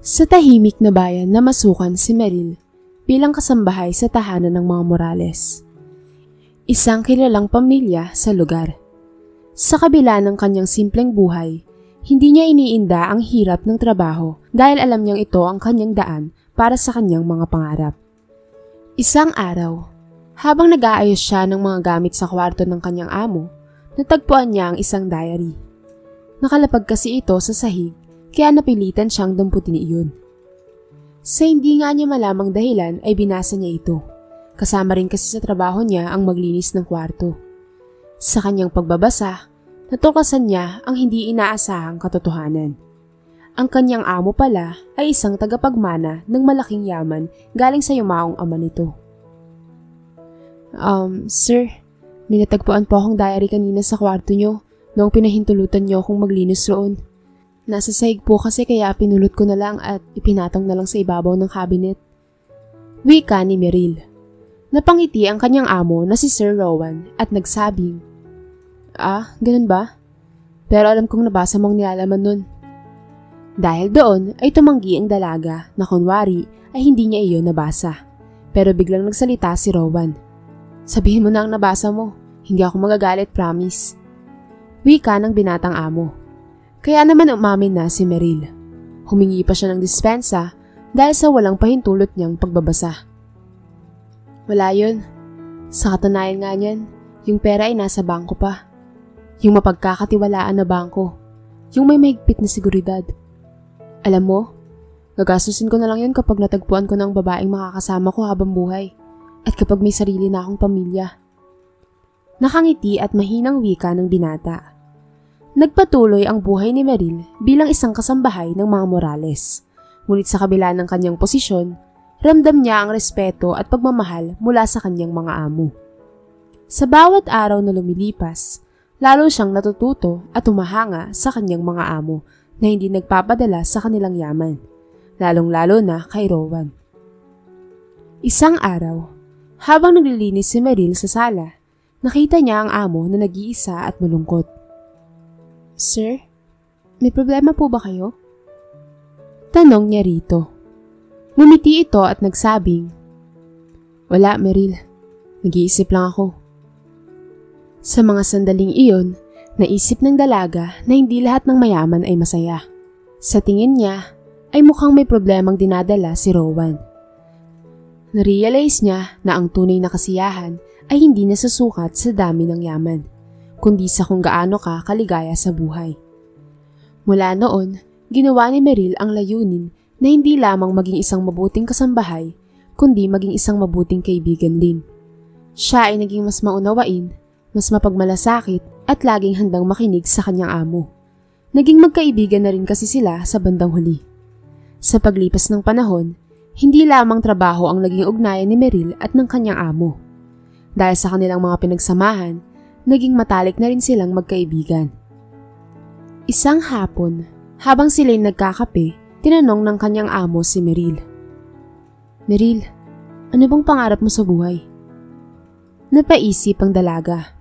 Sa tahimik na bayan na masukan si Meryl bilang kasambahay sa tahanan ng mga Morales. Isang kilalang pamilya sa lugar. Sa kabila ng kanyang simpleng buhay, hindi niya iniinda ang hirap ng trabaho dahil alam niyang ito ang kanyang daan para sa kanyang mga pangarap. Isang araw, habang nag-aayos siya ng mga gamit sa kwarto ng kanyang amo, natagpuan niya ang isang diary. Nakalapag kasi ito sa sahig kaya napilitan siyang damputin iyon. Sa hindi nga niya malamang dahilan ay binasa niya ito. Kasama rin kasi sa trabaho niya ang maglinis ng kwarto. Sa kanyang pagbabasa, natuklasan niya ang hindi inaasahang katotohanan. Ang kanyang amo pala ay isang tagapagmana ng malaking yaman galing sa yumaong ama nito. Sir, may natagpuan po akong diary kanina sa kwarto niyo noong pinahintulutan niyo akong maglinis roon. Nasa sahig po kasi kaya pinulot ko na lang at ipinatong na lang sa ibabaw ng cabinet. Wika ni Meryl. Napangiti ang kanyang amo na si Sir Rowan at nagsabing, ganun ba? Pero alam kong nabasa mong nilalaman nun. Dahil doon ay tumanggi ang dalaga na kunwari ay hindi niya iyon nabasa. Pero biglang nagsalita si Rowan. Sabihin mo na ang nabasa mo, hindi ako magagalit, promise. Wika ng binatang amo. Kaya naman umamin na si Meryl. Humingi pa siya ng dispensa dahil sa walang pahintulot niyang pagbabasa. Wala yun. Sa katunayan nga niyan, yung pera ay nasa bangko pa. Yung mapagkakatiwalaan na bangko. Yung may mahigpit na seguridad. Alam mo, gagastusin ko na lang yun kapag natagpuan ko ng babaeng makakasama ko habang buhay at kapag may sarili na akong pamilya. Nakangiti at mahinang wika ng binata. Nagpatuloy ang buhay ni Meryl bilang isang kasambahay ng mga Morales. Ngunit sa kabila ng kanyang posisyon, ramdam niya ang respeto at pagmamahal mula sa kanyang mga amo. Sa bawat araw na lumilipas, lalo siyang natututo at humahanga sa kanyang mga amo na hindi nagpapadala sa kanilang yaman, lalong-lalo na kay Rowan. Isang araw, habang naglilinis si Meryl sa sala, nakita niya ang amo na nag-iisa at malungkot. Sir, may problema po ba kayo? Tanong niya rito. Ngumiti ito at nagsabing, Wala, Meryl. Nag-iisip lang ako. Sa mga sandaling iyon, naisip ng dalaga na hindi lahat ng mayaman ay masaya. Sa tingin niya, ay mukhang may problemang dinadala si Rowan. Narealize niya na ang tunay na kasiyahan ay hindi nasusukat sa dami ng yaman, kundi sa kung gaano ka kaligaya sa buhay. Mula noon, ginawa ni Meryl ang layunin na hindi lamang maging isang mabuting kasambahay, kundi maging isang mabuting kaibigan din. Siya ay naging mas maunawain, mas mapagmalasakit at laging handang makinig sa kanyang amo. Naging magkaibigan na rin kasi sila sa bandang huli. Sa paglipas ng panahon, hindi lamang trabaho ang naging ugnayan ni Meryl at ng kanyang amo. Dahil sa kanilang mga pinagsamahan, naging matalik na rin silang magkaibigan. Isang hapon, habang sila'y nagkakape, tinanong ng kanyang amo si Meryl. Meryl, ano bang pangarap mo sa buhay? Napaisip ang dalaga.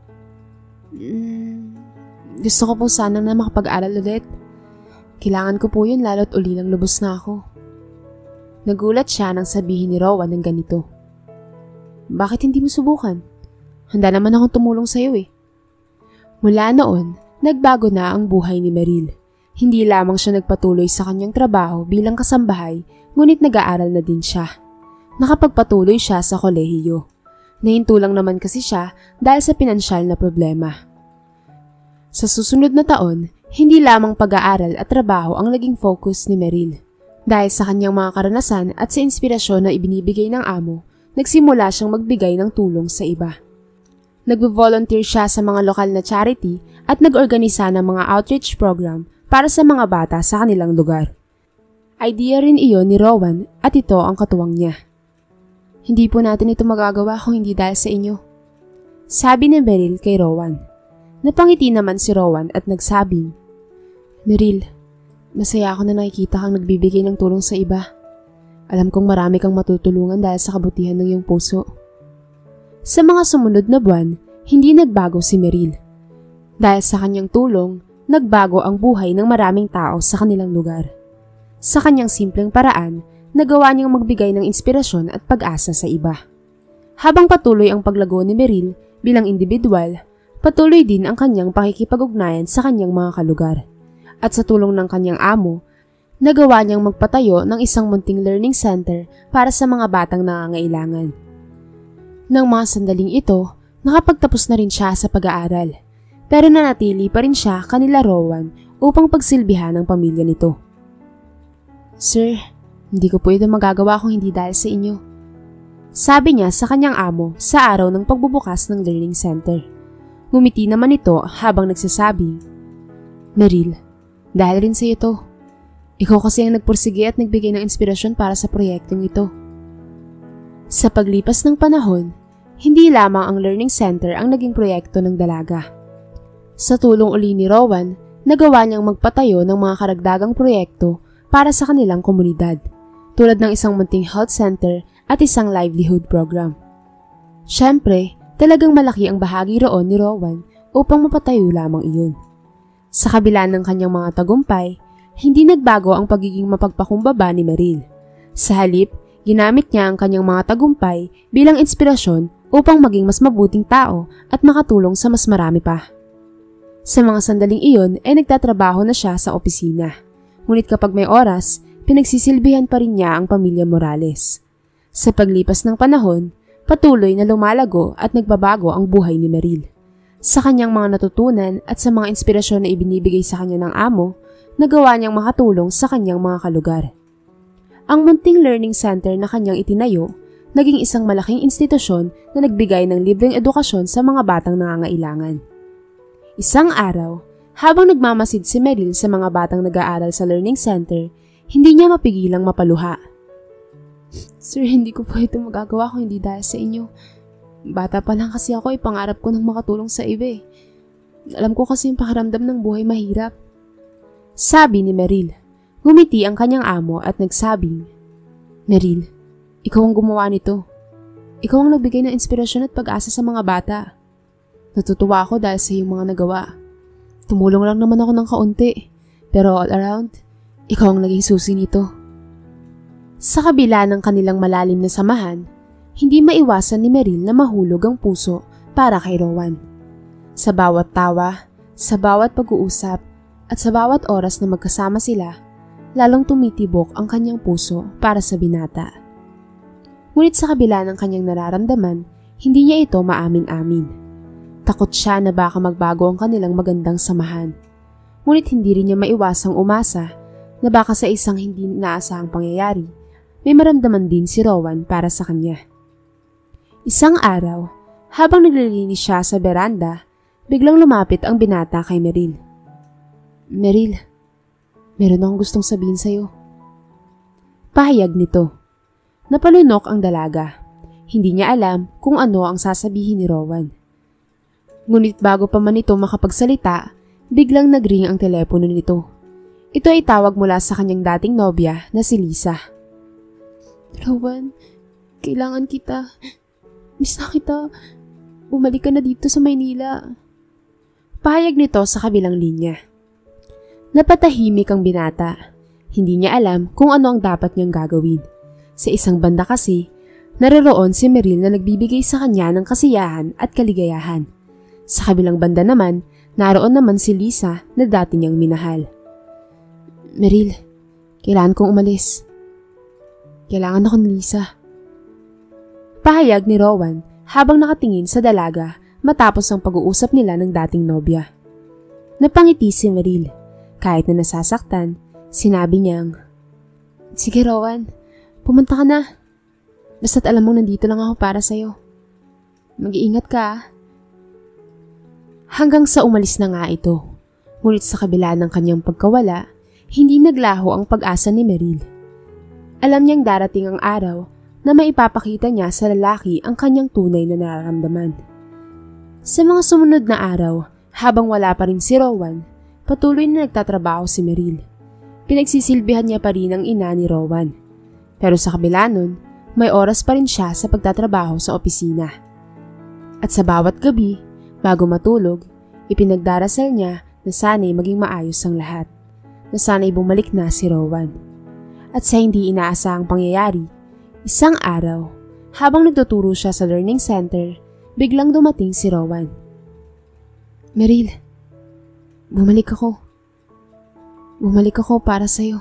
Gusto ko po sana na makapag-aral ulit. Kailangan ko po yun lalo't uli lang lubos na ako. Nagulat siya nang sabihin ni Rowan ng ganito. Bakit hindi mo subukan? Handa naman akong tumulong sa'yo eh. Mula noon, nagbago na ang buhay ni Meryl. Hindi lamang siya nagpatuloy sa kanyang trabaho bilang kasambahay, ngunit nag-aaral na din siya. Nakapagpatuloy siya sa kolehiyo. Nahinto lang naman kasi siya dahil sa pinansyal na problema. Sa susunod na taon, hindi lamang pag-aaral at trabaho ang naging focus ni Meryl. Dahil sa kanyang mga karanasan at sa inspirasyon na ibinibigay ng amo, nagsimula siyang magbigay ng tulong sa iba. Nagvo-volunteer siya sa mga lokal na charity at nag-organisa ng mga outreach program para sa mga bata sa kanilang lugar. Idea rin iyon ni Rowan at ito ang katuwang niya. Hindi po natin ito magagawa kung hindi dahil sa inyo, sabi ni Meryl kay Rowan. Napangiti naman si Rowan at nagsabing, Meryl, masaya ako na nakikita kang nagbibigay ng tulong sa iba. Alam kong marami kang matutulungan dahil sa kabutihan ng iyong puso. Sa mga sumunod na buwan, hindi nagbago si Meryl. Dahil sa kanyang tulong, nagbago ang buhay ng maraming tao sa kanilang lugar. Sa kanyang simpleng paraan, nagawa niyang magbigay ng inspirasyon at pag-asa sa iba. Habang patuloy ang paglago ni Meryl bilang individual, patuloy din ang kanyang pakikipag-ugnayan sa kanyang mga kalugar. At sa tulong ng kanyang amo, nagawa niyang magpatayo ng isang munting learning center para sa mga batang nangangailangan. Nang mga sandaling ito, nakapagtapos na rin siya sa pag-aaral, pero nanatili pa rin siya kanila Rowan upang pagsilbihan ng pamilya nito. "Sir, hindi ko po ito magagawa kung hindi dahil sa inyo," sabi niya sa kanyang amo sa araw ng pagbubukas ng learning center. Ngumiti naman ito habang nagsasabi, "Meryl, dahil rin sa iyo to. Ikaw kasi ang nagpursige at nagbigay ng inspirasyon para sa proyektong ito." Sa paglipas ng panahon, hindi lamang ang learning center ang naging proyekto ng dalaga. Sa tulong uli ni Rowan, nagawa niyang magpatayo ng mga karagdagang proyekto para sa kanilang komunidad, tulad ng isang munting health center at isang livelihood program. Siyempre, talagang malaki ang bahagi roon ni Rowan upang mapatayo lamang iyon. Sa kabila ng kanyang mga tagumpay, hindi nagbago ang pagiging mapagpakumbaba ni Meryl. Sa halip, ginamit niya ang kanyang mga tagumpay bilang inspirasyon upang maging mas mabuting tao at makatulong sa mas marami pa. Sa mga sandaling iyon ay nagtatrabaho na siya sa opisina. Ngunit kapag may oras, pinagsisilbihan pa rin niya ang pamilya Morales. Sa paglipas ng panahon, patuloy na lumalago at nagbabago ang buhay ni Meryl. Sa kanyang mga natutunan at sa mga inspirasyon na ibinibigay sa kanya ng amo, nagawa niyang makatulong sa kanyang mga kalugar. Ang munting learning center na kanyang itinayo, naging isang malaking institusyon na nagbigay ng libreng edukasyon sa mga batang nangangailangan. Isang araw, habang nagmamasid si Meryl sa mga batang nag-aaral sa learning center, hindi niya mapigilang mapaluha. "Sir, hindi ko po ito magagawa kung hindi dahil sa inyo. Bata pa lang kasi ako, pangarap ko nang makatulong sa iba. Alam ko kasi yung pakiramdam ng buhay mahirap," sabi ni Meryl. Ngumiti ang kanyang amo at nagsabing, "Meryl, ikaw ang gumawa nito. Ikaw ang nagbigay ng inspirasyon at pag-asa sa mga bata. Natutuwa ako dahil sa iyong mga nagawa. Tumulong lang naman ako ng kaunti, pero all around, ikaw ang naging susi nito." Sa kabila ng kanilang malalim na samahan, hindi maiwasan ni Meryl na mahulog ang puso para kay Rowan. Sa bawat tawa, sa bawat pag-uusap, at sa bawat oras na magkasama sila, lalong tumitibok ang kanyang puso para sa binata. Ngunit sa kabila ng kanyang nararamdaman, hindi niya ito maamin-amin. Takot siya na baka magbago ang kanilang magandang samahan. Ngunit hindi rin niya maiwasang umasa na baka sa isang hindi inaasahang pangyayari, may maramdaman din si Rowan para sa kanya. Isang araw, habang naglilinis siya sa beranda, biglang lumapit ang binata kay Meryl. "Meryl, meron akong gustong sabihin sa'yo." Pahayag nito. Napalunok ang dalaga. Hindi niya alam kung ano ang sasabihin ni Rowan. Ngunit bago pa man ito makapagsalita, biglang nagring ang telepono nito. Ito ay tawag mula sa kanyang dating nobya na si Lisa. "Rowan, kailangan kita. Miss na kita. Bumalik ka na dito sa Maynila." Pahayag nito sa kabilang linya. Napatahimik ang binata. Hindi niya alam kung ano ang dapat niyang gagawin. Sa isang banda kasi, naroon si Meryl na nagbibigay sa kanya ng kasiyahan at kaligayahan. Sa kabilang banda naman, naroon naman si Lisa na dati niyang minahal. "Meryl, kailangan kong umalis. Kailangan ako ni Lisa." Pahayag ni Rowan habang nakatingin sa dalaga matapos ang pag-uusap nila ng dating nobya. Napangiti si Meryl. Kahit na nasasaktan, sinabi niyang, "Sige Rowan, pumunta ka na. Basta't alam mong nandito lang ako para sa'yo. Mag-iingat ka ah." Hanggang sa umalis na nga ito. Ngunit sa kabila ng kanyang pagkawala, hindi naglaho ang pag-asa ni Meryl. Alam niyang darating ang araw na maipapakita niya sa lalaki ang kanyang tunay na nararamdaman. Sa mga sumunod na araw, habang wala pa rin si Rowan, patuloy na nagtatrabaho si Meryl. Pinagsisilbihan niya pa rin ang ina ni Rowan. Pero sa kabila nun, may oras pa rin siya sa pagtatrabaho sa opisina. At sa bawat gabi, bago matulog, ipinagdarasal niya na sana'y maging maayos ang lahat, na sana'y bumalik na si Rowan. At sa hindi inaasahang pangyayari, isang araw, habang nagtuturo siya sa learning center, biglang dumating si Rowan. Meryl, bumalik ako. Bumalik ako para sa'yo.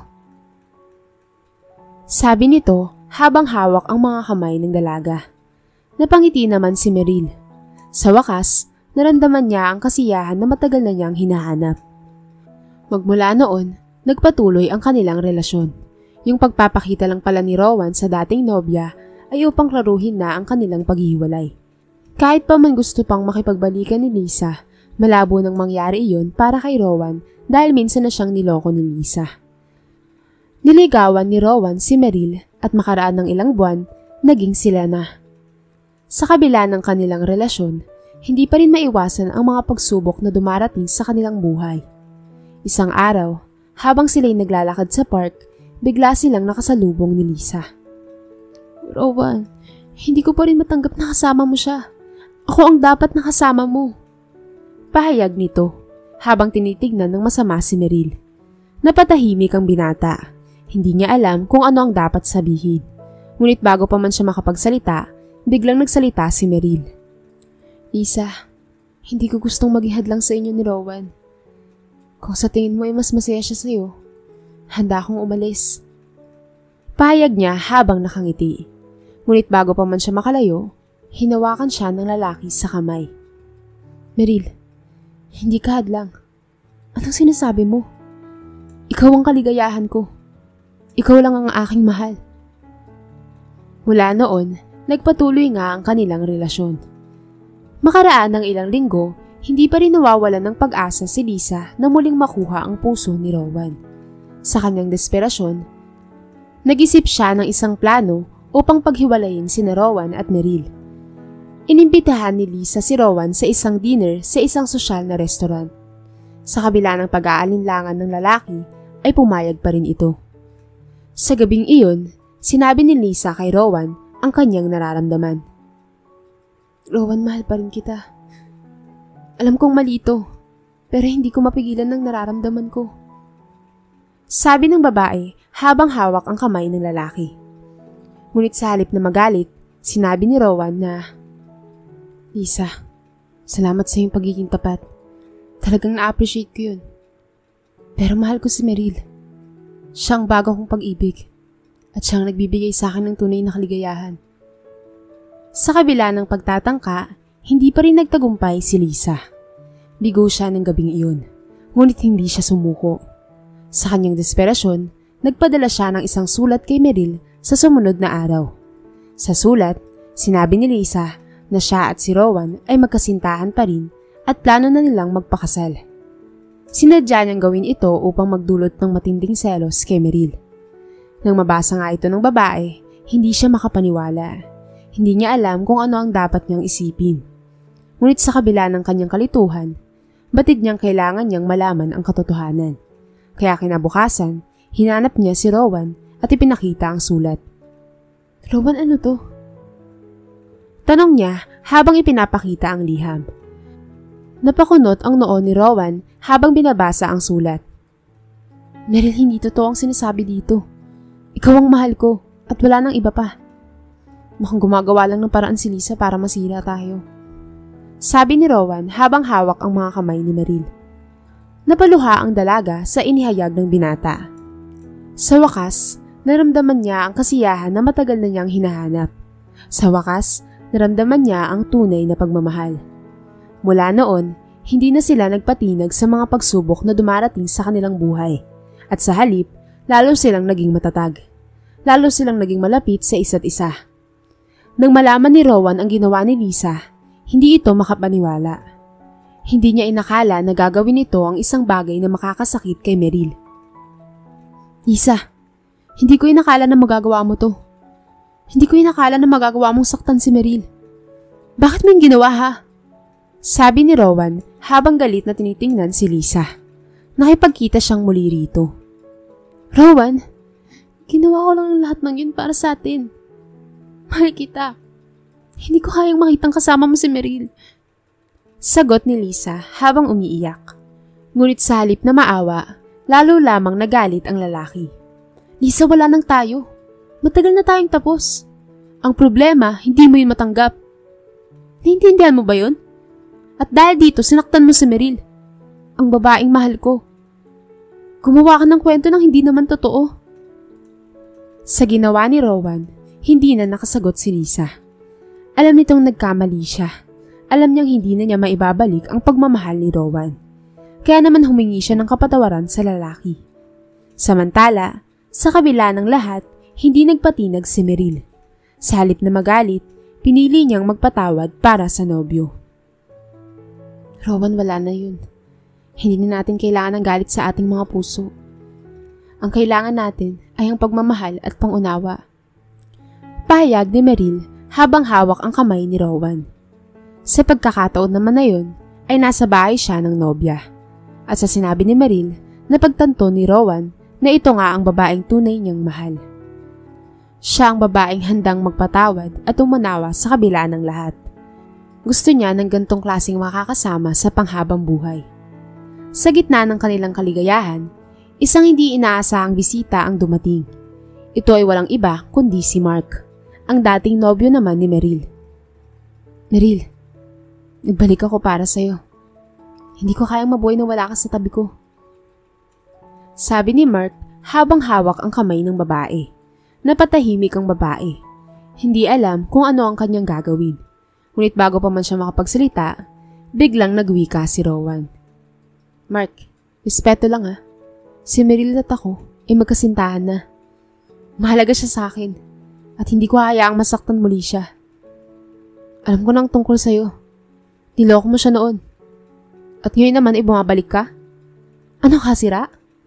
Sabi nito habang hawak ang mga kamay ng dalaga. Napangiti naman si Meryl. Sa wakas, naramdaman niya ang kasiyahan na matagal na niyang hinahanap. Magmula noon, nagpatuloy ang kanilang relasyon. Yung pagpapakita lang pala ni Rowan sa dating nobya ay upang klaruhin na ang kanilang paghiwalay. Kahit pa man gusto pang makipagbalikan ni Lisa, malabo nang mangyari iyon para kay Rowan dahil minsan na siyang niloko ni Lisa. Niligawan ni Rowan si Meryl at makaraan ng ilang buwan, naging sila na. Sa kabila ng kanilang relasyon, hindi pa rin maiwasan ang mga pagsubok na dumarating sa kanilang buhay. Isang araw, habang sila'y naglalakad sa park, bigla silang nakasalubong ni Lisa. Rowan, hindi ko pa rin matanggap na kasama mo siya. Ako ang dapat na kasama mo. Pahayag nito, habang tinitignan ng masama si Meryl. Napatahimik ang binata. Hindi niya alam kung ano ang dapat sabihin. Ngunit bago pa man siya makapagsalita, biglang nagsalita si Meryl. Lisa, hindi ko gustong maging hadlang sa inyo ni Rowan. Kung sa tingin mo ay mas masaya siya sa'yo, handa akong umalis. Pahayag niya habang nakangiti. Ngunit bago pa man siya makalayo, hinawakan siya ng lalaki sa kamay. Meryl, hindi ka hadlang. Anong sinasabi mo? Ikaw ang kaligayahan ko. Ikaw lang ang aking mahal. Mula noon, nagpatuloy nga ang kanilang relasyon. Makaraan ng ilang linggo, hindi pa rin nawawalan ng pag-asa si Lisa na muling makuha ang puso ni Rowan. Sa kanyang desperasyon, nag-isip siya ng isang plano upang paghiwalayin sina Rowan at Meryl. Inimbitahan ni Lisa si Rowan sa isang dinner sa isang sosyal na restaurant. Sa kabila ng pag-aalinlangan ng lalaki, ay pumayag pa rin ito. Sa gabing iyon, sinabi ni Lisa kay Rowan ang kanyang nararamdaman. Rowan, mahal pa rin kita. Alam kong mali ito, pero hindi ko mapigilan ng nararamdaman ko. Sabi ng babae habang hawak ang kamay ng lalaki. Ngunit sa halip na magalit, sinabi ni Rowan na, Lisa, salamat sa iyong pagiging tapat. Talagang na-appreciate ko yun. Pero mahal ko si Meryl. Siya ang bago kong pag-ibig at siyang nagbibigay sa akin ng tunay na kaligayahan. Sa kabila ng pagtatangka, hindi pa rin nagtagumpay si Lisa. Bigo siya ng gabing iyon, ngunit hindi siya sumuko. Sa kanyang desperasyon, nagpadala siya ng isang sulat kay Meryl sa sumunod na araw. Sa sulat, sinabi ni Lisa na siya at si Rowan ay magkasintahan pa rin at plano na nilang magpakasal. Sinadya niyang gawin ito upang magdulot ng matinding selos kay Meryl. Nang mabasa nga ito ng babae, hindi siya makapaniwala. Hindi niya alam kung ano ang dapat niyang isipin. Ngunit sa kabila ng kanyang kalituhan, batid niyang kailangan niyang malaman ang katotohanan. Kaya kinabukasan, hinanap niya si Rowan at ipinakita ang sulat. Rowan, ano to? Tanong niya habang ipinapakita ang liham. Napakunot ang noo ni Rowan habang binabasa ang sulat. Meryl, hindi totoo ang sinasabi dito. Ikaw ang mahal ko at wala nang iba pa. Mukhang gumagawa lang ng paraan si Lisa para masira tayo. Sabi ni Rowan habang hawak ang mga kamay ni Meryl. Napaluha ang dalaga sa inihayag ng binata. Sa wakas, naramdaman niya ang kasiyahan na matagal na niyang hinahanap. Sa wakas, naramdaman niya ang tunay na pagmamahal. Mula noon, hindi na sila nagpatinag sa mga pagsubok na dumarating sa kanilang buhay. At sa halip, lalo silang naging matatag. Lalo silang naging malapit sa isa't isa. Nang malaman ni Rowan ang ginawa ni Lisa, hindi ito makapaniwala. Hindi niya inakala na gagawin ito ang isang bagay na makakasakit kay Meryl. Lisa, hindi ko inakala na magagawa mo to. Hindi ko inakala na magagawa mong saktan si Meryl. Bakit mo yung ginawa, ha? Sabi ni Rowan habang galit na tinitingnan si Lisa. Nakipagkita siyang muli rito. Rowan, ginawa ko lang lahat ng yun para sa atin. Mahal kita. Hindi ko kayang makitang kasama mo si Meryl. Sagot ni Lisa habang umiiyak. Ngunit sa halip na maawa, lalo lamang nagalit ang lalaki. Lisa, wala nang tayo. Matagal na tayong tapos. Ang problema, hindi mo yun matanggap. Naiintindihan mo ba yun? At dahil dito, sinaktan mo si Meryl. Ang babaeng mahal ko. Gumawa ka ng kwento ng hindi naman totoo. Sa ginawa ni Rowan, hindi na nakasagot si Lisa. Alam nitong nagkamali siya. Alam niyang hindi na niya maibabalik ang pagmamahal ni Rowan. Kaya naman humingi siya ng kapatawaran sa lalaki. Samantala, sa kabila ng lahat, hindi nagpatinag si Meryl. Sa halip na magalit, pinili niyang magpatawad para sa nobyo. Rowan, wala na yun. Hindi na natin kailangan ng galit sa ating mga puso. Ang kailangan natin ay ang pagmamahal at pangunawa. Pahayag ni Meryl habang hawak ang kamay ni Rowan. Sa pagkakataon naman na yun, ay nasa bahay siya ng nobya. At sa sinabi ni Meryl, napagtanto ni Rowan na ito nga ang babaeng tunay niyang mahal. Siya ang babaeng handang magpatawad at umanawa sa kabila ng lahat. Gusto niya ng gantong klaseng makakasama sa panghabang buhay. Sa gitna ng kanilang kaligayahan, isang hindi inaasahang bisita ang dumating. Ito ay walang iba kundi si Mark, ang dating nobyo naman ni Meryl. Meryl, nagbalik ako para sa'yo. Hindi ko kayang mabuhay na wala ka sa tabi ko. Sabi ni Mark habang hawak ang kamay ng babae. Napatahimik ang babae. Hindi alam kung ano ang kanyang gagawin. Ngunit bago pa man siya makapagsalita, biglang nagwika si Rowan. Mark, respeto lang ha. Si Meryl at ako ay magkasintahan na. Mahalaga siya sa akin at hindi ko hayaang masaktan muli siya. Alam ko nang tungkol sa'yo. Niloko mo siya noon. At ngayon naman ay bumabalik ka? Ano kasira?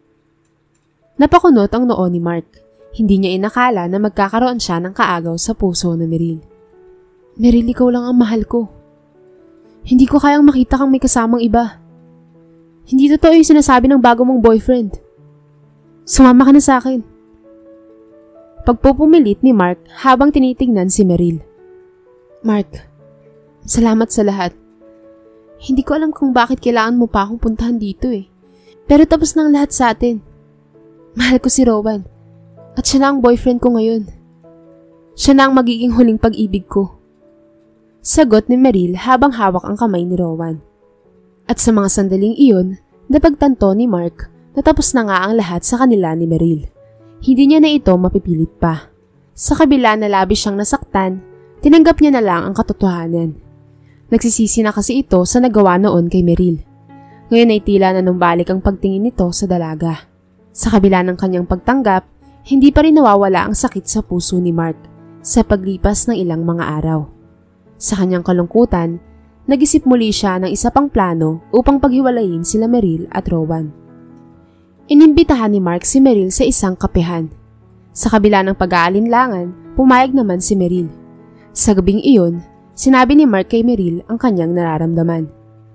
Napakunot ang noo ni Mark. Hindi niya inakala na magkakaroon siya ng kaagaw sa puso na Meryl. Meryl, ikaw lang ang mahal ko. Hindi ko kayang makita kang may kasamang iba. Hindi totoo yung sinasabi ng bago mong boyfriend. Sumama ka na sa akin. Pagpupumilit ni Mark habang tinitingnan si Meryl. Mark, salamat sa lahat. Hindi ko alam kung bakit kailangan mo pa akong puntahan dito eh. Pero tapos na ang lahat sa atin. Mahal ko si Rowan. At siya na ang boyfriend ko ngayon. Siya na ang magiging huling pag-ibig ko. Sagot ni Meryl habang hawak ang kamay ni Rowan. At sa mga sandaling iyon, napagtanto ni Mark na tapos na nga ang lahat sa kanila ni Meryl. Hindi niya na ito mapipilit pa. Sa kabila na labis siyang nasaktan, tinanggap niya na lang ang katotohanan. Nagsisisi na kasi ito sa nagawa noon kay Meryl. Ngayon ay tila na numbalik ang pagtingin nito sa dalaga. Sa kabila ng kanyang pagtanggap, hindi pa rin nawawala ang sakit sa puso ni Mark sa paglipas ng ilang mga araw. Sa kanyang kalungkutan, nag-isip muli siya ng isa pang plano upang paghiwalayin sila Meryl at Rowan. Inimbitahan ni Mark si Meryl sa isang kapehan. Sa kabila ng pag-aalinlangan, pumayag naman si Meryl. Sa gabing iyon, sinabi ni Mark kay Meryl ang kanyang nararamdaman.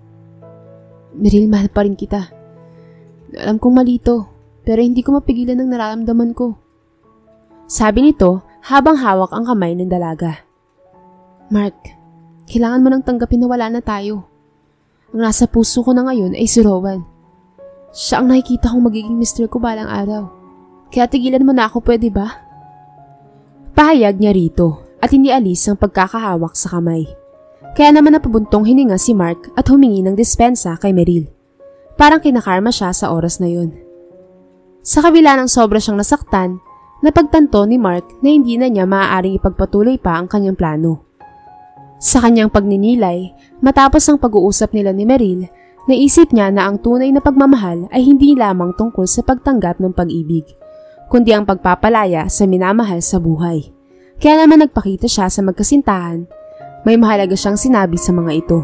Meryl, mahal pa rin kita. Alam kong mali to, pero hindi ko mapigilan ang nararamdaman ko. Sabi nito habang hawak ang kamay ng dalaga. Mark, kailangan mo nang tanggapin na wala na tayo. Ang nasa puso ko na ngayon ay si Rowan. Siya ang nakikita kong magiging mister ko balang araw. Kaya tigilan mo na ako, pwede ba? Pahayag niya rito at hindi alis ang pagkakahawak sa kamay. Kaya naman napabuntong hininga si Mark at humingi ng dispensa kay Meryl. Parang kinakarma siya sa oras na yun. Sa kabila ng sobra siyang nasaktan, napagtanto ni Mark na hindi na niya maaaring ipagpatuloy pa ang kanyang plano. Sa kanyang pagninilay, matapos ang pag-uusap nila ni Meryl, naisip niya na ang tunay na pagmamahal ay hindi lamang tungkol sa pagtanggap ng pag-ibig, kundi ang pagpapalaya sa minamahal sa buhay. Kaya naman nagpakita siya sa magkasintahan, may mahalaga siyang sinabi sa mga ito.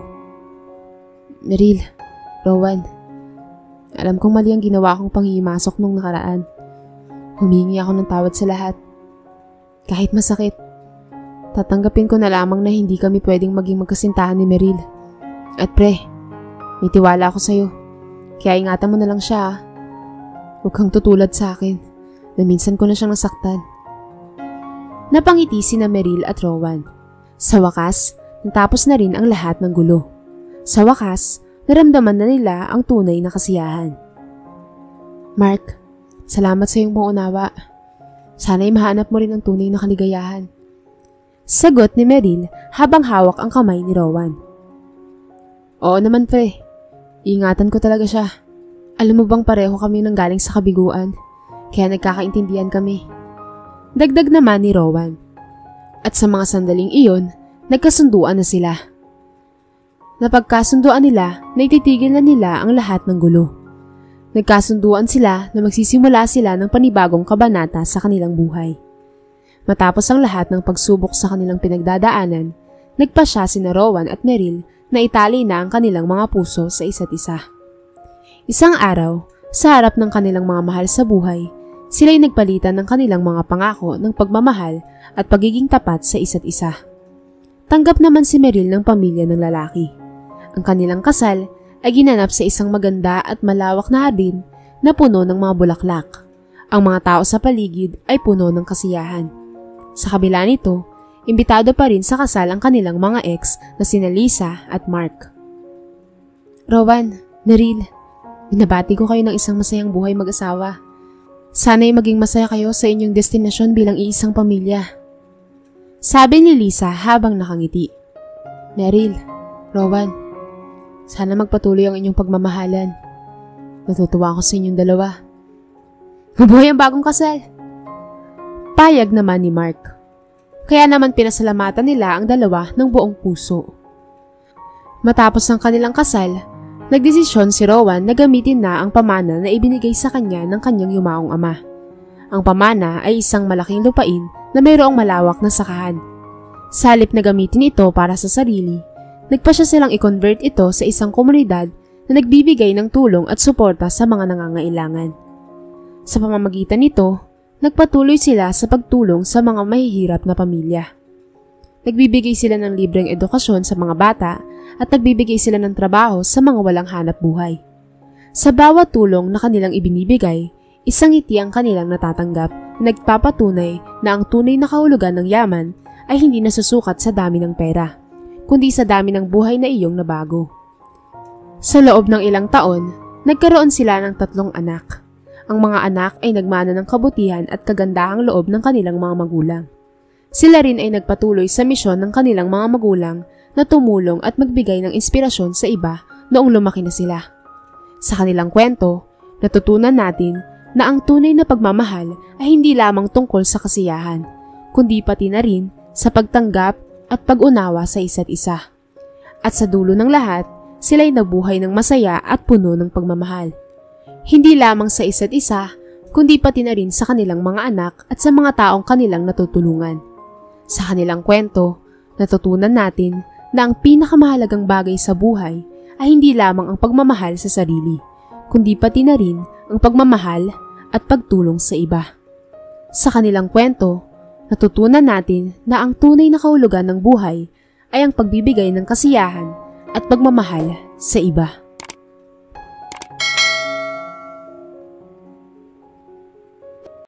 Meryl, Rowan, alam kong mali ang ginawa kong panghihimasok nung nakaraan. Humingi ako ng tawad sa lahat. Kahit masakit. Tatanggapin ko na lamang na hindi kami pwedeng maging magkasintahan ni Meryl. At pre, may tiwala ako sa'yo. Kaya ingatan mo na lang siya ha. Huwag kang tutulad sa akin na minsan ko na siyang nasaktan. Napangiti sina Meryl at Rowan. Sa wakas, natapos na rin ang lahat ng gulo. Sa wakas, naramdaman na nila ang tunay na kasiyahan. Mark, salamat sa iyong pangunawa. Sana'y mahanap mo rin ang tunay na kaligayahan. Sagot ni Meryl habang hawak ang kamay ni Rowan. Oo naman pre, iingatan ko talaga siya. Alam mo bang pareho kami nang galing sa kabiguan, kaya nagkakaintindihan kami. Dagdag naman ni Rowan. At sa mga sandaling iyon, nagkasunduan na sila. Napagkasunduan nila na ititigil na nila ang lahat ng gulo. Nagkasunduan sila na magsisimula sila ng panibagong kabanata sa kanilang buhay. Matapos ang lahat ng pagsubok sa kanilang pinagdadaanan, nagpasya sina Rowan at Meryl na itali na ang kanilang mga puso sa isa't isa. Isang araw, sa harap ng kanilang mga mahal sa buhay, sila'y nagpalitan ng kanilang mga pangako ng pagmamahal at pagiging tapat sa isa't isa. Tanggap naman si Meryl ng pamilya ng lalaki. Ang kanilang kasal ay ginanap sa isang maganda at malawak na hardin na puno ng mga bulaklak. Ang mga tao sa paligid ay puno ng kasiyahan. Sa kabila nito, imbitado pa rin sa kasal ang kanilang mga ex na sina Lisa at Mark. Rowan, Meryl, binabati ko kayo ng isang masayang buhay mag-asawa. Sana'y maging masaya kayo sa inyong destinasyon bilang iisang pamilya. Sabi ni Lisa habang nakangiti. Meryl, Rowan, sana magpatuloy ang inyong pagmamahalan. Natutuwa ako sa inyong dalawa. Mabuhay ang bagong kasal! Payag naman ni Mark. Kaya naman pinasalamatan nila ang dalawa ng buong puso. Matapos ang kanilang kasal, nagdesisyon si Rowan na gamitin na ang pamana na ibinigay sa kanya ng kanyang yumaong ama. Ang pamana ay isang malaking lupain na mayroong malawak na sakahan. Sa halip na gamitin ito para sa sarili, nagpasya silang i-convert ito sa isang komunidad na nagbibigay ng tulong at suporta sa mga nangangailangan. Sa pamamagitan nito, nagpatuloy sila sa pagtulong sa mga mahihirap na pamilya. Nagbibigay sila ng libreng edukasyon sa mga bata at nagbibigay sila ng trabaho sa mga walang hanap buhay. Sa bawat tulong na kanilang ibinibigay, isang ngiti ang kanilang natatanggap na nagpapatunay na ang tunay na kahulugan ng yaman ay hindi nasusukat sa dami ng pera, kundi sa dami ng buhay na iyong nabago. Sa loob ng ilang taon, nagkaroon sila ng 3 anak. Ang mga anak ay nagmana ng kabutihan at kagandahang loob ng kanilang mga magulang. Sila rin ay nagpatuloy sa misyon ng kanilang mga magulang na tumulong at magbigay ng inspirasyon sa iba noong lumaki na sila. Sa kanilang kwento, natutunan natin na ang tunay na pagmamahal ay hindi lamang tungkol sa kasiyahan, kundi pati na rin sa pagtanggap at pag-unawa sa isa't isa. At sa dulo ng lahat, sila'y nabuhay ng masaya at puno ng pagmamahal. Hindi lamang sa isa't isa, kundi pati na rin sa kanilang mga anak at sa mga taong kanilang natutulungan. Sa kanilang kwento, natutunan natin na ang pinakamahalagang bagay sa buhay ay hindi lamang ang pagmamahal sa sarili, kundi pati na rin ang pagmamahal at pagtulong sa iba. Sa kanilang kwento, natutunan natin na ang tunay na kahulugan ng buhay ay ang pagbibigay ng kasiyahan at pagmamahal sa iba.